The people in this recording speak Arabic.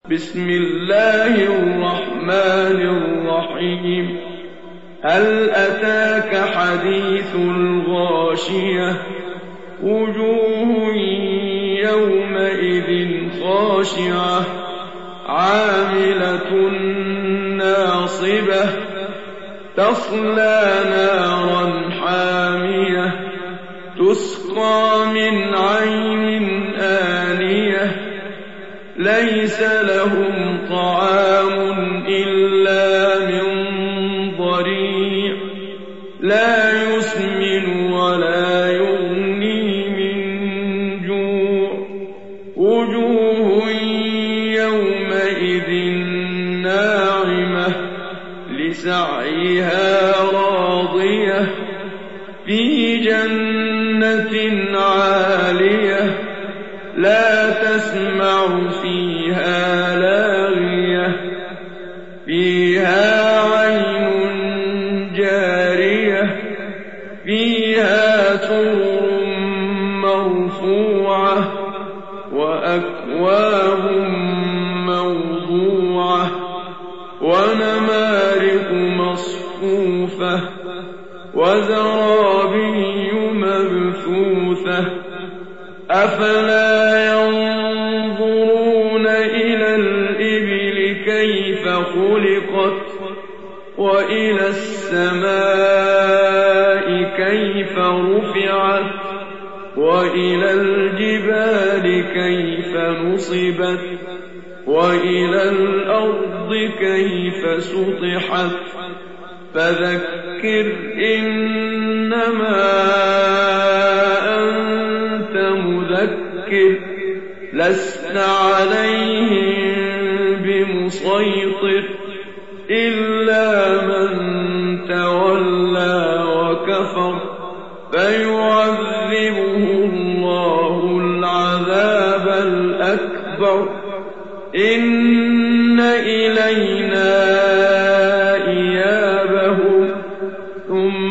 بسم الله الرحمن الرحيم هل أتاك حديث الغاشية وجوه يومئذ خاشعة عاملة ناصبة تصلى نارا حامية تسقى من عين آنية ليس لهم طعام إلا من ضريع لا يسمن ولا يغني من جوع وجوه يومئذ ناعمة لسعيها راضية في جنة عالية لا تسمع فيها لاغية فيها عين جارية فيها سرر مرفوعة وأكواب موضوعة ونمارق مصفوفة وزرابي مبثوثة أفلا ينظرون إلى الإبل كيف خلقت وإلى السماء كيف رفعت وإلى الجبال كيف نصبت وإلى الأرض كيف سطحت فذكر إنما أنت مذكر لست عليهم بمسيطر إلا من تولى وكفر فيعذبه الله العذاب الأكبر إن إلينا إيابهم ثم